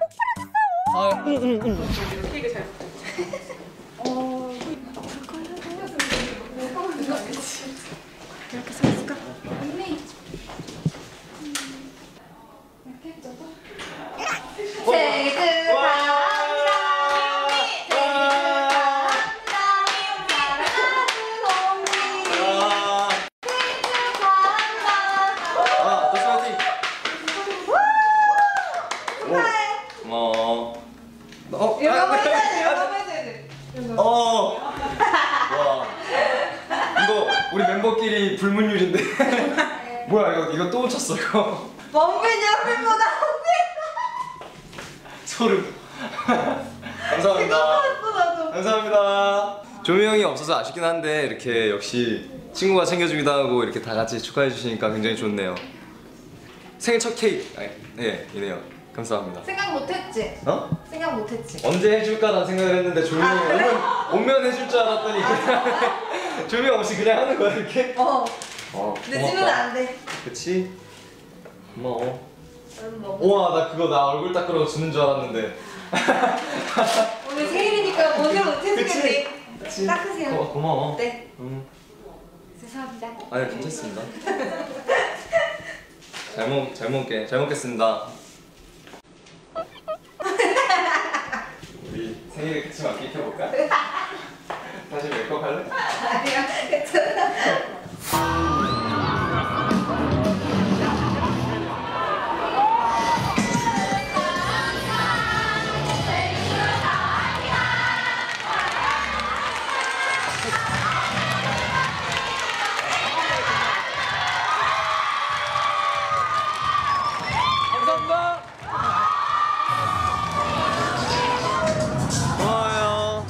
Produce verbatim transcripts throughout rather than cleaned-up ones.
아, 응, 응, 응. 케이크 잘 어... 이렇게 서 있을까? 언니! 이렇게 해줘봐. 생일 축하합니다. 어, 이거 한번 해줘야 돼, 이거 한번 해줘야 돼. 어. 와. 이거 우리 멤버끼리 불문율인데. 뭐야 이거 이거 또 훔쳤어 이거. 멍빈이 앞에보다 소름. 감사합니다. 감사합니다. 조미 형이 없어서 아쉽긴 한데 이렇게 역시 친구가 챙겨주기도 하고 이렇게 다 같이 축하해 주시니까 굉장히 좋네요. 생일 첫 케이크. 아니, 네, 이네요. 감사합니다. 생각 못했지? 어? 생각 못했지? 언제 해줄까라는 생각을 했는데 조미 형이 아, 그래? 오면, 오면 해줄 줄 알았더니 그냥 조미 형 없이 그냥 하는 거야 이렇게? 어. 어, 늦으면 안 돼. 그치? 고마워. 뭐. 우와 나 그거 나 얼굴 닦으라고 주는 줄 알았는데. 오늘 생일이니까 오늘 못해주겠지? 그치? 그치? 닦으세요. 고, 고마워. 네. 응. 죄송합니다. 아니 괜찮습니다. 잘 먹, 잘 먹게, 잘 먹겠습니다. 우리 생일에 같이 맞게 켜볼까? 다시 메이크업 할래? 아니야, 괜찮아. 감사합니다. 고마워요.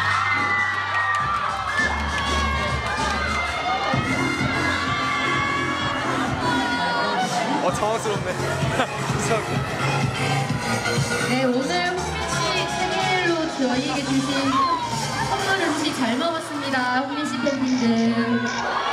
어 당황스럽네. 죄송합니다. 네, 오늘 홍민 씨 생일로 저희에게 주신 선물 음식 잘 먹었습니다. 홍민 씨 팬분들.